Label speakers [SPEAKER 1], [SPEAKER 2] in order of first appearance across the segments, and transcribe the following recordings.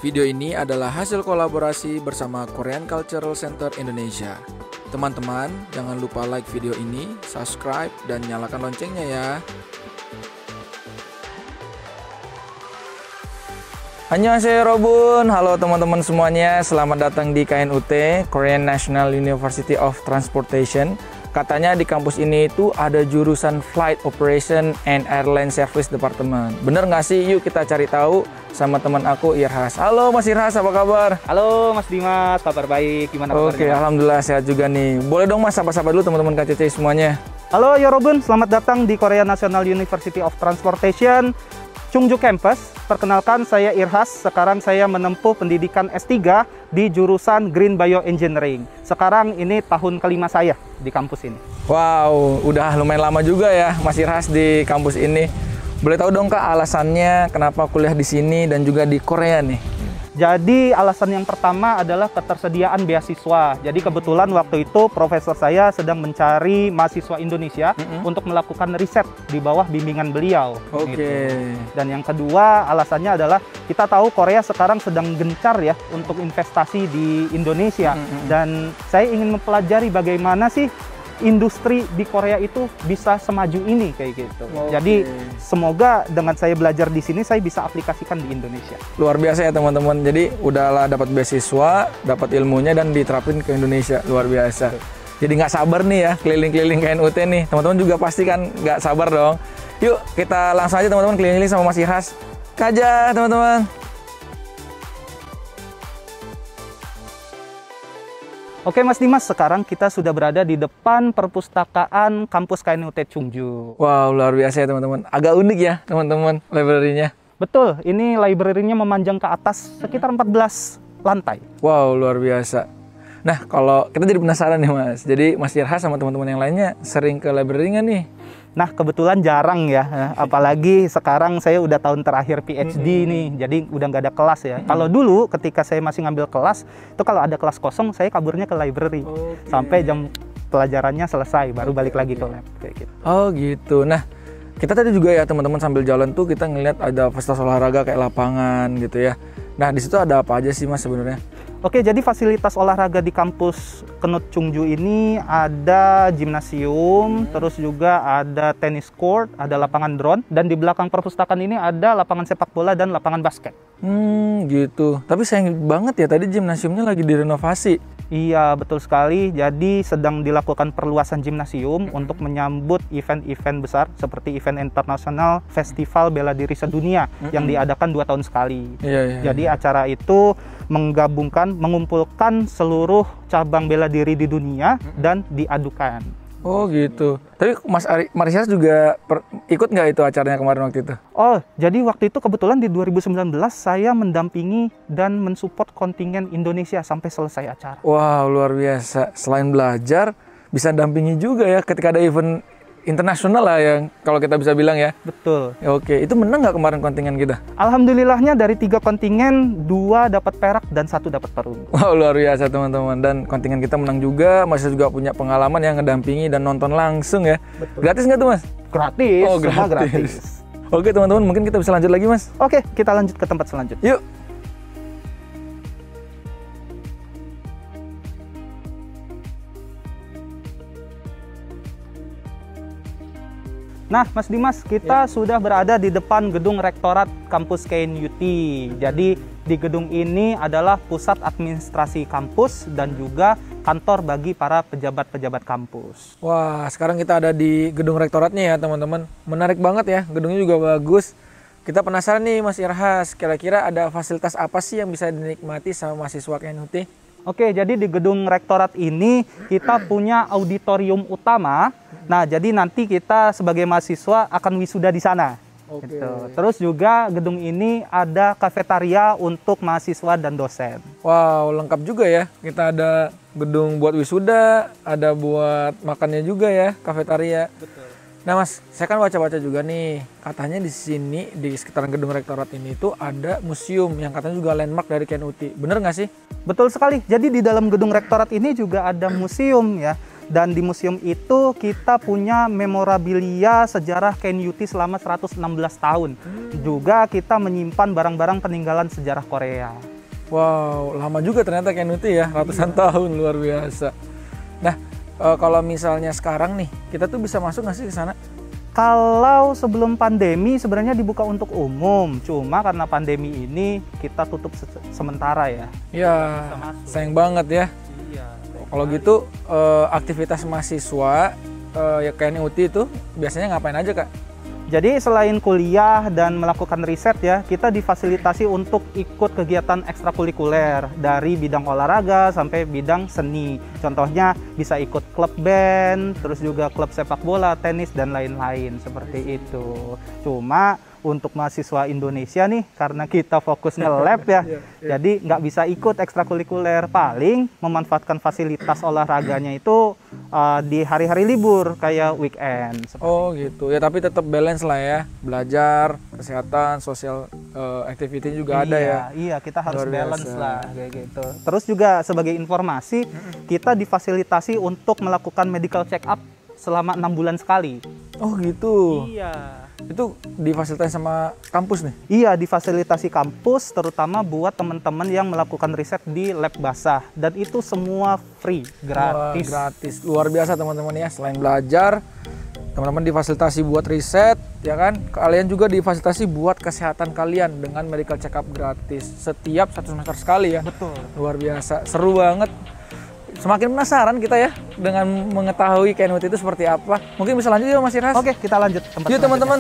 [SPEAKER 1] Video ini adalah hasil kolaborasi bersama Korean Cultural Center Indonesia. Teman-teman, jangan lupa like video ini, subscribe, dan nyalakan loncengnya ya. Annyeonghaseyo Robun, halo teman-teman semuanya, selamat datang di KNUT, Korean National University of Transportation. Katanya di kampus ini itu ada jurusan Flight Operation and Airline Service Department. Bener nggak sih? Yuk kita cari tahu sama teman aku Irhas. Halo Mas Irhas, apa kabar?
[SPEAKER 2] Halo Mas Dimas, kabar baik. Gimana kabarnya?
[SPEAKER 1] Oke, alhamdulillah sehat juga nih. Boleh dong Mas, sapa-sapa dulu teman-teman KCC semuanya.
[SPEAKER 2] Halo Yorobun, selamat datang di Korea National University of Transportation, Chungju Campus. Perkenalkan, saya Irhas. Sekarang saya menempuh pendidikan S3 di jurusan Green Bioengineering. Sekarang ini tahun kelima saya di kampus ini.
[SPEAKER 1] Wow, udah lumayan lama juga ya Mas Irhas di kampus ini. Boleh tahu dong Kak alasannya kenapa kuliah di sini dan juga di Korea nih?
[SPEAKER 2] Jadi alasan yang pertama adalah ketersediaan beasiswa. Jadi kebetulan waktu itu profesor saya sedang mencari mahasiswa Indonesia untuk melakukan riset di bawah bimbingan beliau.
[SPEAKER 1] Oke.
[SPEAKER 2] Gitu. Dan yang kedua alasannya adalah kita tahu Korea sekarang sedang gencar ya untuk investasi di Indonesia. Dan saya ingin mempelajari bagaimana sih industri di Korea itu bisa semaju ini kayak gitu. Jadi semoga dengan saya belajar di sini saya bisa aplikasikan di Indonesia.
[SPEAKER 1] Luar biasa ya teman-teman. Jadi udahlah dapat beasiswa, dapat ilmunya dan diterapin ke Indonesia. Luar biasa. Jadi nggak sabar nih ya keliling-keliling KNUT nih. Teman-teman juga pasti kan nggak sabar dong. Yuk kita langsung aja teman-teman keliling-keliling sama Mas Irhas. Kaja teman-teman.
[SPEAKER 2] Oke Mas Dimas, sekarang kita sudah berada di depan perpustakaan kampus KNUT Chungju.
[SPEAKER 1] Wow, luar biasa ya teman-teman. Agak unik ya teman-teman library-nya.
[SPEAKER 2] Betul, ini library-nya memanjang ke atas sekitar 14 lantai.
[SPEAKER 1] Wow, luar biasa. Nah, kalau kita jadi penasaran nih Mas. Jadi Mas Irhas sama teman-teman yang lainnya sering ke library nggak nih?
[SPEAKER 2] Nah, kebetulan jarang ya, apalagi sekarang saya udah tahun terakhir PhD nih, jadi udah nggak ada kelas ya. Kalau dulu ketika saya masih ngambil kelas, itu kalau ada kelas kosong, saya kaburnya ke library. Sampai jam pelajarannya selesai, baru balik lagi ke lab, kayak gitu.
[SPEAKER 1] Oh gitu. Nah, kita tadi juga ya teman-teman sambil jalan tuh kita ngeliat ada fasilitas olahraga kayak lapangan gitu ya. Nah, di situ ada apa aja sih Mas sebenarnya?
[SPEAKER 2] Oke, jadi fasilitas olahraga di kampus KNUT Chungju ini ada gimnasium, terus juga ada tenis court, ada lapangan drone, dan di belakang perpustakaan ini ada lapangan sepak bola dan lapangan basket.
[SPEAKER 1] Gitu. Tapi sayang banget ya tadi gimnasiumnya lagi direnovasi.
[SPEAKER 2] Iya, betul sekali. Jadi sedang dilakukan perluasan gimnasium untuk menyambut event-event besar seperti event internasional Festival Bela Diri Sedunia yang diadakan 2 tahun sekali. Jadi acara itu mengumpulkan seluruh cabang bela diri di dunia dan diadukan.
[SPEAKER 1] Oh gitu. Tapi Mas Irhas juga ikut nggak itu acaranya kemarin waktu itu?
[SPEAKER 2] Oh, jadi waktu itu kebetulan di 2019 saya mendampingi dan mensupport kontingen Indonesia sampai selesai acara.
[SPEAKER 1] Wow, luar biasa. Selain belajar, bisa dampingi juga ya ketika ada event internasional lah yang kalau kita bisa bilang ya.
[SPEAKER 2] Betul.
[SPEAKER 1] Oke, itu menang nggak kemarin kontingen kita?
[SPEAKER 2] Alhamdulillahnya dari 3 kontingen, 2 dapat perak dan 1 dapat perunggu.
[SPEAKER 1] Wow, luar biasa teman-teman. Dan kontingen kita menang juga, masih juga punya pengalaman yang ngedampingi dan nonton langsung ya.
[SPEAKER 2] Betul.
[SPEAKER 1] Gratis nggak tuh Mas?
[SPEAKER 2] Gratis,
[SPEAKER 1] oh,
[SPEAKER 2] semua
[SPEAKER 1] gratis.
[SPEAKER 2] gratis.
[SPEAKER 1] Oke teman-teman, mungkin kita bisa lanjut lagi Mas.
[SPEAKER 2] Oke, kita lanjut ke tempat selanjutnya.
[SPEAKER 1] Yuk.
[SPEAKER 2] Nah, Mas Dimas, kita sudah berada di depan gedung Rektorat Kampus KNUT. Jadi, di gedung ini adalah pusat administrasi kampus dan juga kantor bagi para pejabat-pejabat kampus.
[SPEAKER 1] Wah, sekarang kita ada di gedung rektoratnya ya, teman-teman. Menarik banget ya, gedungnya juga bagus. Kita penasaran nih, Mas Irhas, kira-kira ada fasilitas apa sih yang bisa dinikmati sama mahasiswa KNUT?
[SPEAKER 2] Oke, jadi di gedung rektorat ini kita punya auditorium utama. Nah, jadi nanti kita sebagai mahasiswa akan wisuda di sana. Gitu. Terus juga gedung ini ada kafetaria untuk mahasiswa dan dosen.
[SPEAKER 1] Wow, lengkap juga ya. Kita ada gedung buat wisuda, ada buat makannya juga ya, kafetaria.
[SPEAKER 2] Betul.
[SPEAKER 1] Nah Mas, saya kan baca-baca juga nih, katanya di sini, di sekitaran gedung rektorat ini tuh ada museum yang katanya juga landmark dari KNUT. Bener nggak sih?
[SPEAKER 2] Betul sekali. Jadi di dalam gedung rektorat ini juga ada museum ya. Dan di museum itu kita punya memorabilia sejarah KNUT selama 116 tahun. Juga kita menyimpan barang-barang peninggalan sejarah Korea.
[SPEAKER 1] Wow, lama juga ternyata KNUT ya, ratusan tahun, luar biasa. Nah, kalau misalnya sekarang nih, kita tuh bisa masuk nggak sih ke sana?
[SPEAKER 2] Kalau sebelum pandemi sebenarnya dibuka untuk umum, cuma karena pandemi ini kita tutup sementara ya.
[SPEAKER 1] Ya, sayang banget ya.
[SPEAKER 2] Iya.
[SPEAKER 1] Kalau gitu, aktivitas mahasiswa ya KNUT itu biasanya ngapain aja, Kak?
[SPEAKER 2] Jadi selain kuliah dan melakukan riset ya, kita difasilitasi untuk ikut kegiatan ekstrakurikuler dari bidang olahraga sampai bidang seni. Contohnya bisa ikut klub band, terus juga klub sepak bola, tenis, dan lain-lain seperti itu. Cuma untuk mahasiswa Indonesia nih, karena kita fokus nge-lab ya, jadi nggak bisa ikut ekstrakurikuler. Paling memanfaatkan fasilitas olahraganya itu di hari-hari libur, kayak weekend.
[SPEAKER 1] Oh gitu, ya tapi tetap balance lah ya, belajar, kesehatan, sosial activity juga ada ya.
[SPEAKER 2] Iya, kita harus balance lah kayak gitu. Terus juga sebagai informasi, kita difasilitasi untuk melakukan medical check up selama 6 bulan sekali.
[SPEAKER 1] Oh gitu.
[SPEAKER 2] Iya.
[SPEAKER 1] Itu difasilitasi sama kampus nih?
[SPEAKER 2] Iya, difasilitasi kampus, terutama buat teman-teman yang melakukan riset di lab basah. Dan itu semua free, gratis.
[SPEAKER 1] Wah, gratis, luar biasa teman-teman ya. Selain belajar, teman-teman difasilitasi buat riset, ya kan? Kalian juga difasilitasi buat kesehatan kalian dengan medical check up gratis. Setiap 1 semester sekali ya?
[SPEAKER 2] Betul.
[SPEAKER 1] Luar biasa, seru banget. Semakin penasaran kita ya dengan mengetahui KNUT itu seperti apa. Mungkin bisa lanjut ya Mas Iras?
[SPEAKER 2] Oke, kita lanjut tempat
[SPEAKER 1] yuk teman-teman.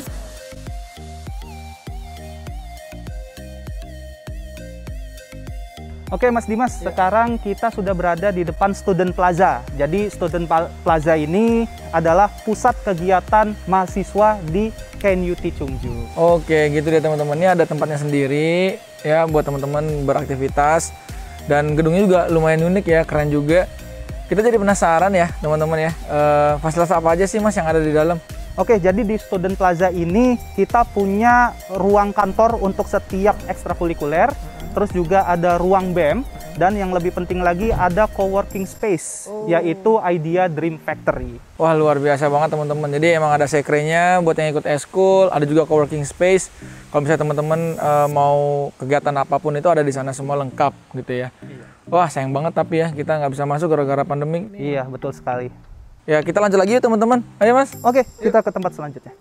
[SPEAKER 2] Oke Mas Dimas, sekarang kita sudah berada di depan Student Plaza. Jadi Student Plaza ini adalah pusat kegiatan mahasiswa di KNUT Chungju.
[SPEAKER 1] Oke, gitu deh teman-teman. Ini ada tempatnya sendiri ya buat teman-teman beraktivitas. Dan gedungnya juga lumayan unik ya, keren juga. Kita jadi penasaran ya teman-teman ya, fasilitas apa aja sih Mas yang ada di dalam?
[SPEAKER 2] Oke, jadi di Student Plaza ini kita punya ruang kantor untuk setiap ekstrakurikuler, terus juga ada ruang BEM, dan yang lebih penting lagi ada coworking space, yaitu Idea Dream Factory.
[SPEAKER 1] Wah, luar biasa banget teman-teman. Jadi emang ada sekrenya buat yang ikut eskul, ada juga coworking space. Kalau misalnya teman-teman mau kegiatan apapun itu ada di sana semua lengkap gitu ya. Wah, sayang banget tapi ya kita nggak bisa masuk gara-gara pandemi.
[SPEAKER 2] Iya, betul sekali.
[SPEAKER 1] Ya, kita lanjut lagi yuk teman-teman. Ayo Mas.
[SPEAKER 2] Oke, kita ke tempat selanjutnya.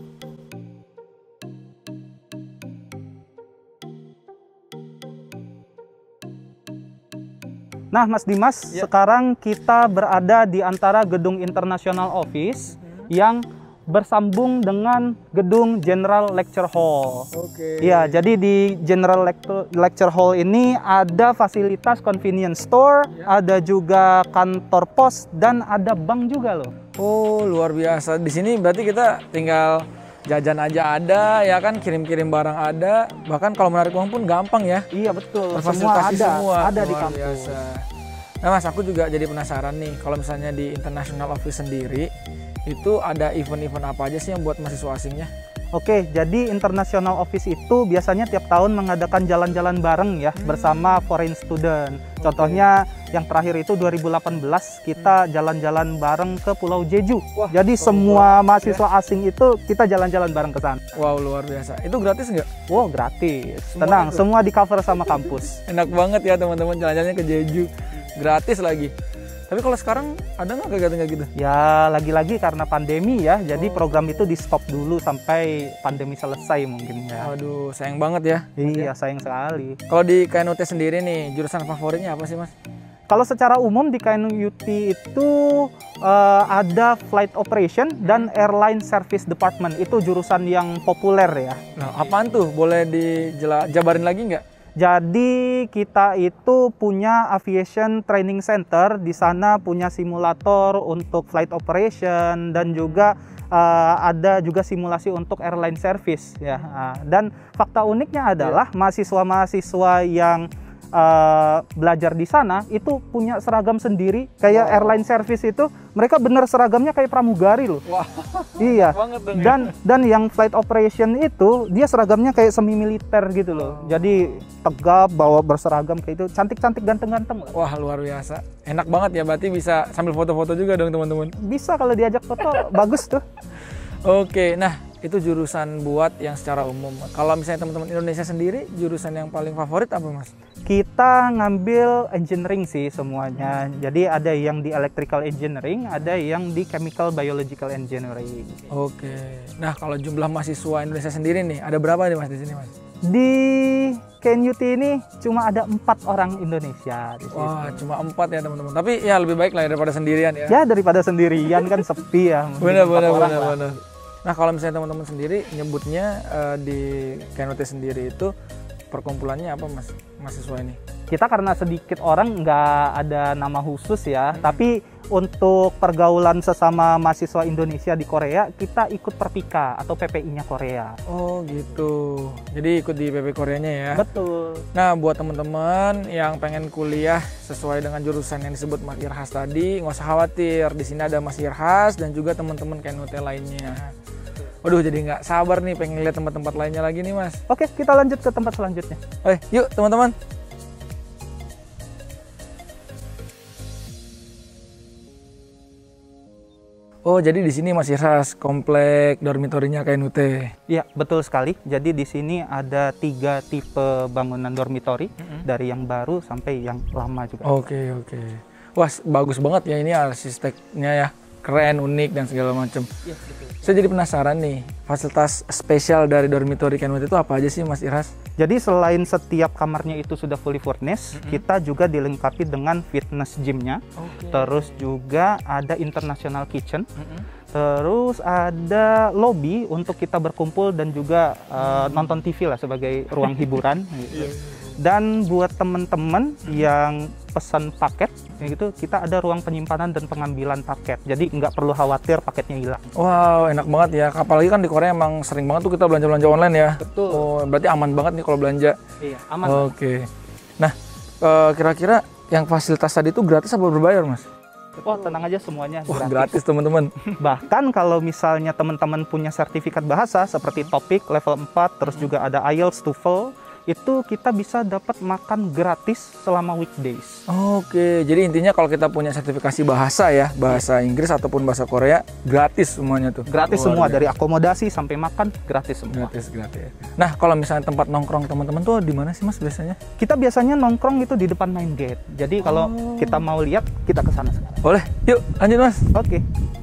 [SPEAKER 2] Nah, Mas Dimas, sekarang kita berada di antara gedung International Office yang bersambung dengan gedung General Lecture Hall.
[SPEAKER 1] Oke.
[SPEAKER 2] Ya, jadi di General Lecture Hall ini ada fasilitas convenience store, ada juga kantor pos, dan ada bank juga loh.
[SPEAKER 1] Oh, luar biasa. Di sini berarti kita tinggal jajan aja ada, ya kan, kirim-kirim barang ada, bahkan kalau menarik uang pun gampang ya.
[SPEAKER 2] Iya betul,
[SPEAKER 1] Terfasilitasi
[SPEAKER 2] semua ada di
[SPEAKER 1] luar
[SPEAKER 2] kampus.
[SPEAKER 1] biasa. Nah Mas, aku juga jadi penasaran nih, kalau misalnya di International Office sendiri, itu ada event-event apa aja sih yang buat mahasiswa asingnya?
[SPEAKER 2] Oke, jadi International Office itu biasanya tiap tahun mengadakan jalan-jalan bareng ya bersama foreign student. Contohnya yang terakhir itu 2018 kita jalan-jalan bareng ke Pulau Jeju.
[SPEAKER 1] Wah,
[SPEAKER 2] jadi semua mahasiswa asing itu kita jalan-jalan bareng ke sana.
[SPEAKER 1] Wow, luar biasa. Itu gratis nggak?
[SPEAKER 2] Wow, gratis. Tenang, semua di cover sama kampus.
[SPEAKER 1] Enak banget ya teman-teman, jalan-jalannya ke Jeju. Gratis lagi. Tapi kalau sekarang ada nggak kegiatan kayak gitu?
[SPEAKER 2] Ya, lagi-lagi karena pandemi ya, jadi program itu di stop dulu sampai pandemi selesai mungkin ya.
[SPEAKER 1] Aduh, sayang banget ya.
[SPEAKER 2] Iya, sayang sekali.
[SPEAKER 1] Kalau di KNUT sendiri nih, jurusan favoritnya apa sih Mas?
[SPEAKER 2] Kalau secara umum di KNUT itu ada Flight Operation dan Airline Service Department, itu jurusan yang populer ya.
[SPEAKER 1] Nah, apaan tuh? Boleh dijabarin lagi nggak?
[SPEAKER 2] Jadi kita itu punya Aviation Training Center, di sana punya simulator untuk flight operation dan juga ada juga simulasi untuk airline service ya. Dan fakta uniknya adalah mahasiswa-mahasiswa yang belajar di sana itu punya seragam sendiri kayak airline service itu, mereka bener seragamnya kayak pramugari loh.
[SPEAKER 1] Wah,
[SPEAKER 2] iya.
[SPEAKER 1] Dong, ya.
[SPEAKER 2] Dan yang flight operation itu dia seragamnya kayak semi militer gitu loh. Jadi tegap, bawa berseragam kayak itu, cantik-cantik, ganteng-ganteng.
[SPEAKER 1] Wah, luar biasa. Enak banget ya, berarti bisa sambil foto-foto juga dong teman-teman.
[SPEAKER 2] Bisa kalau diajak foto bagus tuh.
[SPEAKER 1] Oke, nah itu jurusan buat yang secara umum. Kalau misalnya teman-teman Indonesia sendiri, jurusan yang paling favorit apa Mas?
[SPEAKER 2] Kita ngambil engineering sih semuanya. Jadi ada yang di electrical engineering, ada yang di chemical biological engineering.
[SPEAKER 1] Oke. Nah, kalau jumlah mahasiswa Indonesia sendiri nih, ada berapa nih Mas di sini Mas?
[SPEAKER 2] Di KNUT ini cuma ada 4 orang Indonesia di sini.
[SPEAKER 1] Wah, cuma 4 ya teman-teman. Tapi ya lebih baik lah daripada sendirian ya.
[SPEAKER 2] Ya daripada sendirian kan sepi ya.
[SPEAKER 1] Benar. Nah, kalau misalnya teman-teman sendiri nyebutnya di KNUT sendiri itu perkumpulannya apa Mas mahasiswa ini?
[SPEAKER 2] Kita karena sedikit orang nggak ada nama khusus ya, tapi untuk pergaulan sesama mahasiswa Indonesia di Korea, kita ikut Perpika atau PPI-nya Korea.
[SPEAKER 1] Oh gitu, jadi ikut di PP Koreanya ya?
[SPEAKER 2] Betul.
[SPEAKER 1] Nah, buat teman-teman yang pengen kuliah sesuai dengan jurusan yang disebut Mas Irhas tadi, nggak usah khawatir, di sini ada Mas Irhas dan juga teman-teman KNUT lainnya. Waduh, jadi nggak sabar nih pengen lihat tempat-tempat lainnya lagi nih Mas.
[SPEAKER 2] Oke, kita lanjut ke tempat selanjutnya.
[SPEAKER 1] Oke, yuk teman-teman. Oh, jadi di sini Mas Irhas komplek dormitorinya KNUT.
[SPEAKER 2] Iya, betul sekali. Jadi di sini ada 3 tipe bangunan dormitori, dari yang baru sampai yang lama juga.
[SPEAKER 1] Oke. Wah, bagus banget ya ini arsiteknya ya. Keren, unik dan segala macam.
[SPEAKER 2] Iya, betul.
[SPEAKER 1] Saya jadi penasaran nih, fasilitas spesial dari dormitori KNUT itu apa aja sih Mas Irhas?
[SPEAKER 2] Jadi selain setiap kamarnya itu sudah fully furnished, kita juga dilengkapi dengan fitness gymnya. Terus juga ada international kitchen. Terus ada lobby untuk kita berkumpul dan juga nonton TV lah sebagai ruang hiburan. Gitu. Dan buat teman-teman yang pesan paket, gitu, kita ada ruang penyimpanan dan pengambilan paket. Jadi nggak perlu khawatir paketnya hilang.
[SPEAKER 1] Wow, enak banget ya. Apalagi kan di Korea emang sering banget tuh kita belanja-belanja online ya.
[SPEAKER 2] Betul.
[SPEAKER 1] Oh, berarti aman banget nih kalau belanja.
[SPEAKER 2] Iya, aman.
[SPEAKER 1] Oke. Nah, kira-kira yang fasilitas tadi itu gratis apa berbayar, Mas?
[SPEAKER 2] Oh, tenang aja, semuanya
[SPEAKER 1] Wah, gratis teman-teman.
[SPEAKER 2] Bahkan kalau misalnya teman-teman punya sertifikat bahasa seperti TOPIK level 4, terus juga ada IELTS, TOEFL, itu kita bisa dapat makan gratis selama weekdays.
[SPEAKER 1] Oke, jadi intinya kalau kita punya sertifikasi bahasa ya, bahasa Inggris ataupun bahasa Korea, gratis semuanya tuh.
[SPEAKER 2] Gratis semua, dari akomodasi sampai makan gratis semua.
[SPEAKER 1] Gratis. Nah, kalau misalnya tempat nongkrong teman-teman tuh di mana sih Mas biasanya?
[SPEAKER 2] Kita biasanya nongkrong itu di depan main gate. Jadi kalau kita mau lihat, kita ke sana sekarang.
[SPEAKER 1] Boleh, yuk lanjut Mas.
[SPEAKER 2] Oke.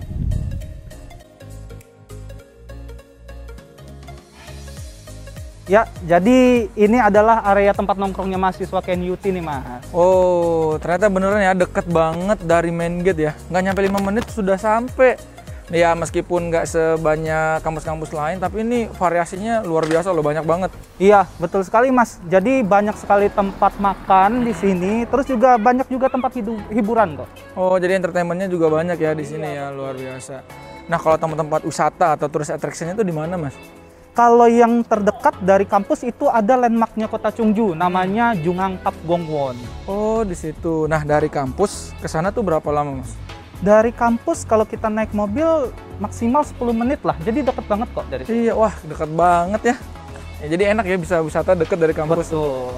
[SPEAKER 2] Ya, jadi ini adalah area tempat nongkrongnya mahasiswa KNUT nih, Mas.
[SPEAKER 1] Oh, ternyata beneran ya, deket banget dari main gate ya. Nggak nyampe 5 menit sudah sampai. Ya, meskipun nggak sebanyak kampus-kampus lain, tapi ini variasinya luar biasa loh, banyak banget.
[SPEAKER 2] Iya, betul sekali, Mas. Jadi banyak sekali tempat makan di sini, terus juga banyak juga tempat hiburan kok.
[SPEAKER 1] Oh, jadi entertainmentnya juga banyak ya di sini ya, luar biasa. Nah, kalau tempat-tempat wisata atau tourist attraction itu di mana, Mas?
[SPEAKER 2] Kalau yang terdekat dari kampus itu ada landmarknya Kota Chungju, namanya Jungang Gongwon.
[SPEAKER 1] Oh, di situ. Nah, dari kampus ke sana tuh berapa lama, Mas?
[SPEAKER 2] Dari kampus kalau kita naik mobil maksimal 10 menit lah, jadi deket banget kok dari sini.
[SPEAKER 1] Iya, wah deket banget ya. Jadi enak ya bisa wisata deket dari kampus.
[SPEAKER 2] Betul.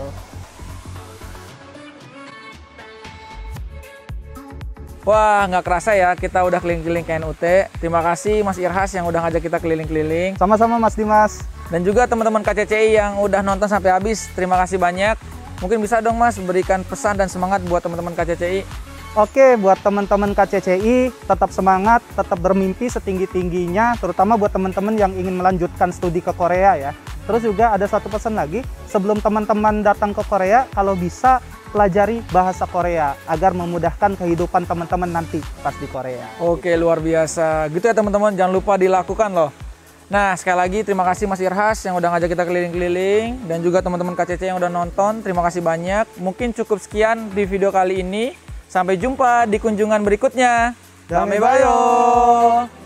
[SPEAKER 1] Wah, nggak kerasa ya, kita udah keliling-keliling KNUT. Terima kasih Mas Irhas yang udah ngajak kita keliling-keliling.
[SPEAKER 2] Sama-sama Mas Dimas.
[SPEAKER 1] Dan juga teman-teman KCCI yang udah nonton sampai habis, terima kasih banyak. Mungkin bisa dong Mas berikan pesan dan semangat buat teman-teman KCCI.
[SPEAKER 2] Oke, buat teman-teman KCCI, tetap semangat, tetap bermimpi setinggi-tingginya, terutama buat teman-teman yang ingin melanjutkan studi ke Korea ya. Terus juga ada satu pesan lagi, sebelum teman-teman datang ke Korea, kalau bisa pelajari bahasa Korea agar memudahkan kehidupan teman-teman nanti pas di Korea.
[SPEAKER 1] Oke, luar biasa. Gitu ya teman-teman, jangan lupa dilakukan loh. Nah, sekali lagi terima kasih Mas Irhas yang udah ngajak kita keliling-keliling, dan juga teman-teman KCC yang udah nonton, terima kasih banyak. Mungkin cukup sekian di video kali ini. Sampai jumpa di kunjungan berikutnya. Damebayo!